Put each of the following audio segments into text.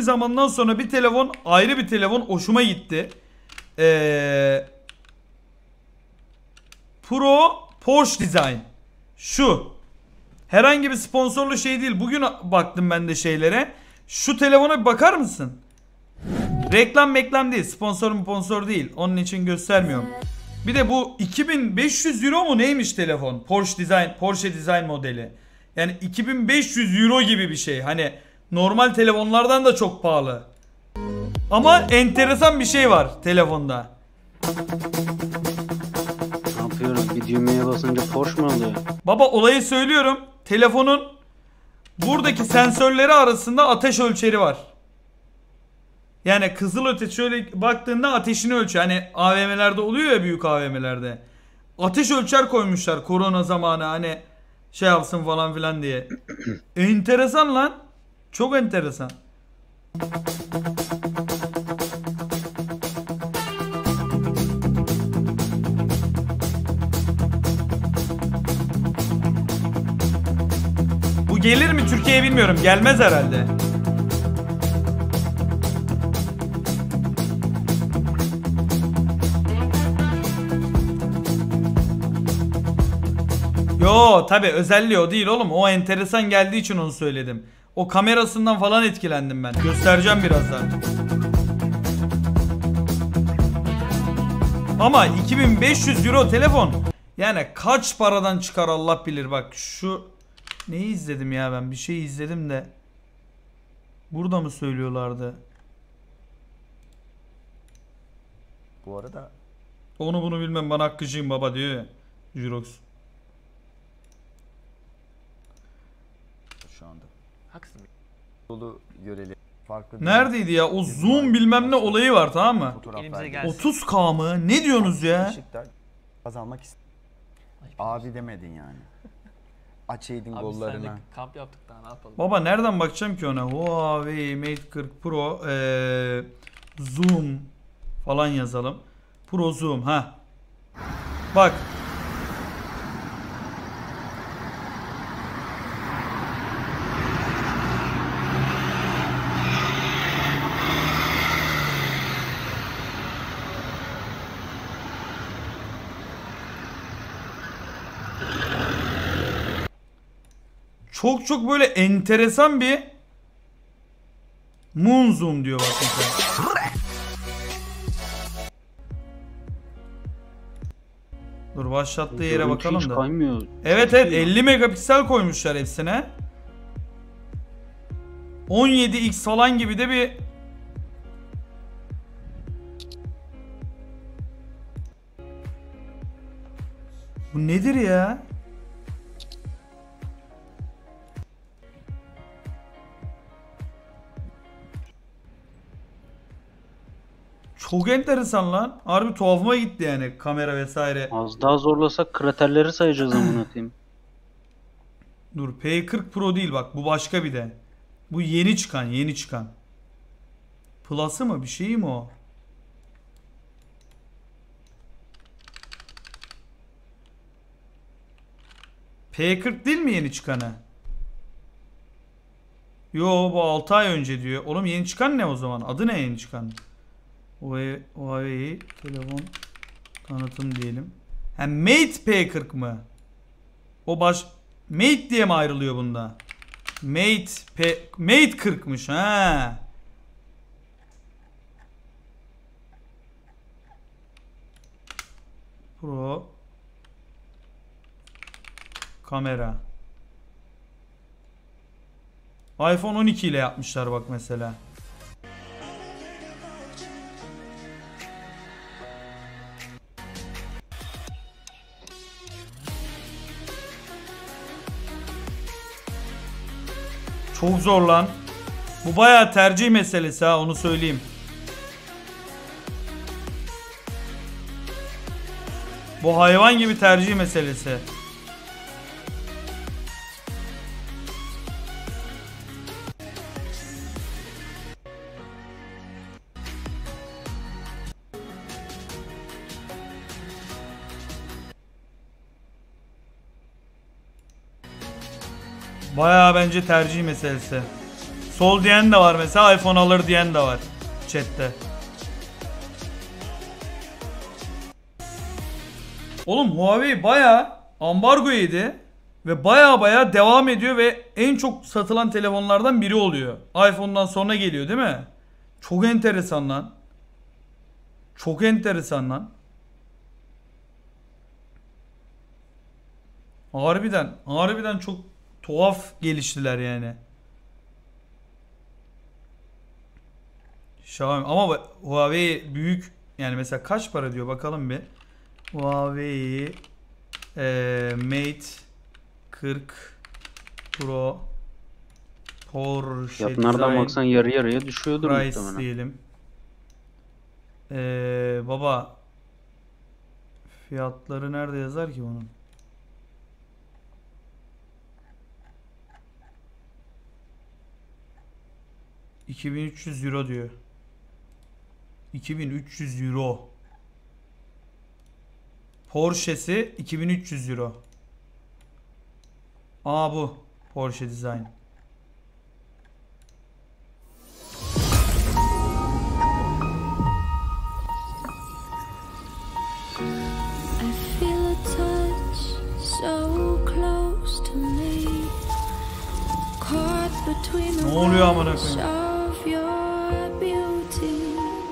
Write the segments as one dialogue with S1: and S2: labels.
S1: zamandan sonra bir telefon, ayrı bir telefon hoşuma gitti. Pro Porsche Design. Şu. Herhangi bir sponsorlu şey değil. Bugün baktım ben de şeylere. Şu telefona bir bakar mısın? Reklam değil. Sponsor değil. Onun için göstermiyorum. Bir de bu 2500 euro mu neymiş telefon? Porsche Design modeli. Yani 2500 euro gibi bir şey. Hani normal telefonlardan da çok pahalı. Ama enteresan bir şey var telefonda.
S2: Ne yapıyoruz? Bir düğmeye basınca Porsche mu oluyor?
S1: Baba olayı söylüyorum. Telefonun buradaki sensörleri arasında ateş ölçeri var. Yani kızılötesi şöyle baktığında ateşini ölçüyor. Hani AVM'lerde oluyor ya, büyük AVM'lerde. Ateş ölçer koymuşlar korona zamanı, hani şey yapsın falan filan diye. Enteresan lan. Çok enteresan. Bu gelir mi Türkiye'ye bilmiyorum. Gelmez herhalde. Yo tabi özelliği o değil oğlum. O enteresan geldiği için onu söyledim. O kamerasından falan etkilendim ben. Göstereceğim birazdan. Ama 2500 euro telefon. Yani kaç paradan çıkar Allah bilir. Bak şu neyi izledim ya ben? Bir şey izledim de. Burada mı söylüyorlardı?
S3: Bu arada
S1: Onu bunu bilmem, bana hakkıcıyım baba diyor ya Jirox.
S3: şu anda haksız dolu görelim. Farklı
S1: Neredeydi ya? O zoom bilmem ne olayı var, tamam mı?
S4: Elimize gelsin.
S1: 30K mı? Ne diyorsunuz ya?
S3: Işıkta kazanmak abi demedin yani. Açaydın
S4: Abi
S3: gollarına.
S4: sen de kamp yaptık daha, ne yapalım?
S1: Baba nereden bakacağım ki ona? Huawei Mate 40 Pro zoom falan yazalım. Pro zoom ha. Bak. Çok böyle enteresan bir moon zoom diyor bak mesela. Dur başlattığı yere bakalım
S2: hiç
S1: da.
S2: kaymıyor.
S1: Evet 50 megapiksel koymuşlar hepsine. 17x falan gibi de bir bu nedir ya? Çok enteresan lan. Harbi tuhafıma gitti yani kamera vesaire.
S2: Az daha zorlasak kraterleri sayacağız amına koyayım.
S1: Dur P40 Pro değil bak, bu başka bir de. Bu yeni çıkan. Plus'ı mı bir şey mi o? P40 değil mi yeni çıkanı? Yo bu 6 ay önce diyor. Oğlum yeni çıkan ne o zaman? Adı ne yeni çıkan? Huawei telefon tanıtım diyelim. Ha Mate P40 mı? O Mate diye mi ayrılıyor bunda? Mate 40'mış ha. Pro kamera. iPhone 12 ile yapmışlar bak mesela. Çok zor lan. Bu bayağı tercih meselesi ha, onu söyleyeyim. Bu hayvan gibi tercih meselesi. Bayağı bence tercih meselesi. Sol diyen de var mesela, iPhone alır diyen de var chatte. Oğlum Huawei bayağı ambargo yedi ve bayağı devam ediyor ve en çok satılan telefonlardan biri oluyor. iPhone'dan sonra geliyor değil mi? Çok enteresan lan. Çok enteresan lan. Harbiden çok tuhaf geliştiler yani. Xiaomi ama Huawei büyük yani, mesela kaç para diyor bakalım bir. Huawei Mate 40 Pro Porsche
S2: Fiyatlardan
S1: Design
S2: baksan yarı yarıya düşüyordur
S1: Price
S2: muhtemelen.
S1: diyelim. Baba fiyatları nerede yazar ki bunun? €2300 diyor. 2300 euro. Porsche'si €2300. Aa bu Porsche Design.
S5: I feel a touch so close to me, caught between the
S1: Ne oluyor amına
S5: waves
S1: koyayım?
S5: of your beauty.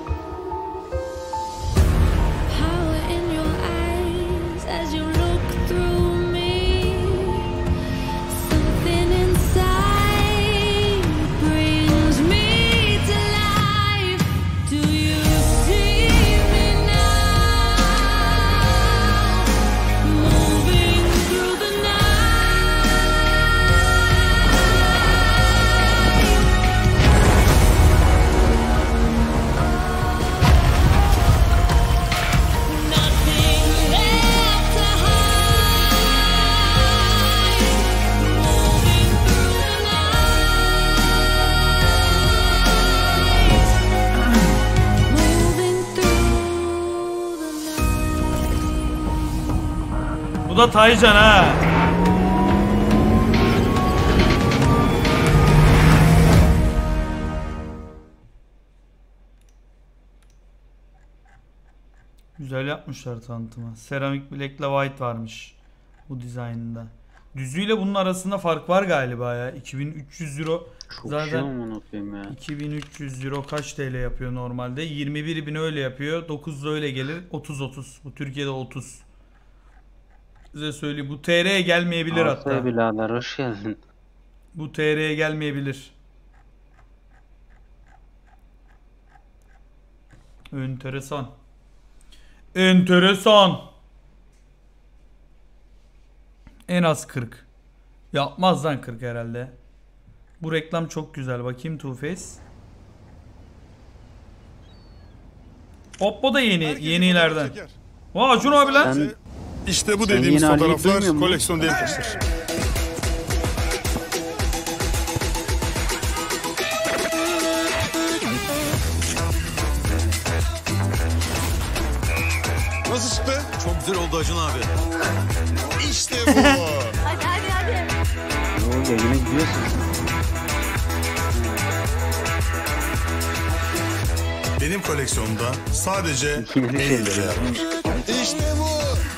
S5: Power in your eyes as you look through me. Something inside brings me to life. Do you see me now? Moving through the night. Nothing left to hide. Moving through the night. Moving through the night.
S1: Bu da Taycan ha. Güzel yapmışlar tanıtımı. Seramik Black'le White varmış bu dizaynında. Düzüyle bunun arasında fark var galiba ya. 2300 euro.
S2: Çok şey
S1: Zaten
S2: amına koyayım ya.
S1: 2300 euro kaç TL yapıyor normalde? 21.000 öyle yapıyor. 9 da öyle gelir. 30. Bu Türkiye'de 30. Size söyleyeyim. Bu TR'ye gelmeyebilir hatta.
S2: Arsaya birader hoş geldin.
S1: Bu TR'ye gelmeyebilir. Enteresan. Enteresan. En az 40. Yapmaz lan 40 herhalde. Bu reklam çok güzel. Bakayım Two Face. Oppo da yenilerden. Vay Acun abi lan.
S2: Sen
S6: İşte bu
S2: Sen
S6: dediğimiz
S2: yine Ali'yi
S6: fotoğraflar
S2: duymuyor musun?
S6: koleksiyon değil arkadaşlar. Nasıl çıktı?
S7: Çok güzel oldu Acun abi.
S6: İşte bu.
S2: o yayına gidiyorsun.
S6: Benim koleksiyonumda sadece
S2: Yeni
S6: en
S2: şeyler
S6: iyileri
S2: ya.
S6: var. İşte bu.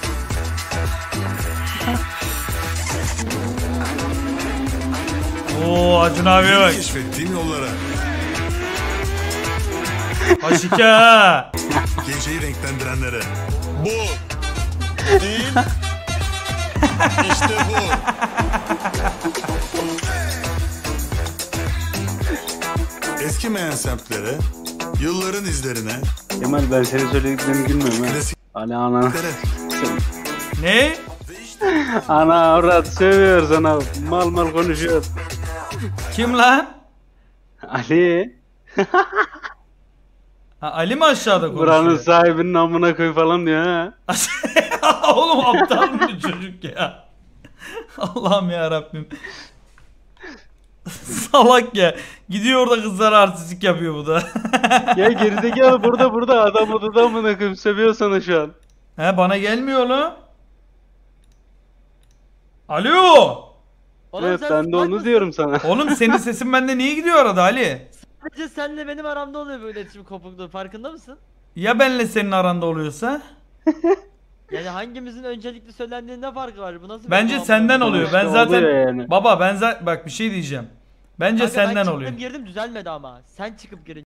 S1: Oo Acun abiye bak.
S6: Keşfettiğim yollara.
S1: Aşike ha.
S6: Geceyi renklendirenlere. Bu. Değil. İşte bu. Eskimeyen semtlere, yılların izlerine,
S2: Kemal ben senin söylediklerini bilmiyorum ha.
S6: klasiklere.
S2: Ali ana.
S1: Ne?
S2: Ana avrat sövüyor sana. Mal konuşuyor.
S1: Kim lan?
S2: Ali.
S1: Ha, Ali mi aşağıda
S2: Buranın
S1: konuşuyor?
S2: sahibinin amına koy falan diyor ha.
S1: Oğlum aptal mı bu çocuk ya? Allah'ım ya Rabbim. Salak ya. Gidiyor orada kızlara artistik yapıyor bu da.
S2: Ya gerizekalı burada adam odada amına koyayım sövüyor sana şu an.
S1: He bana gelmiyor lan. Alo.
S7: Oğlum
S2: Evet
S7: sen
S2: ben de
S7: salak
S2: onu
S7: mısın?
S2: diyorum sana.
S1: Oğlum senin sesin bende niye gidiyor arada Ali?
S7: Sadece senle benim aramda oluyor bu iletişim kopukluğu, farkında mısın?
S1: Ya benle senin aranda oluyorsa?
S7: Yani hangimizin öncelikli söylendiğinde ne farkı var? Bu nasıl bir
S1: Bence
S7: muamele?
S1: senden oluyor. Ben
S2: İşte
S1: zaten
S2: oluyor yani.
S1: baba bak bir şey diyeceğim. Bence
S7: Kanka ben
S1: senden
S7: çıktım
S1: oluyor.
S7: girdim düzelmedi ama. Sen çıkıp girince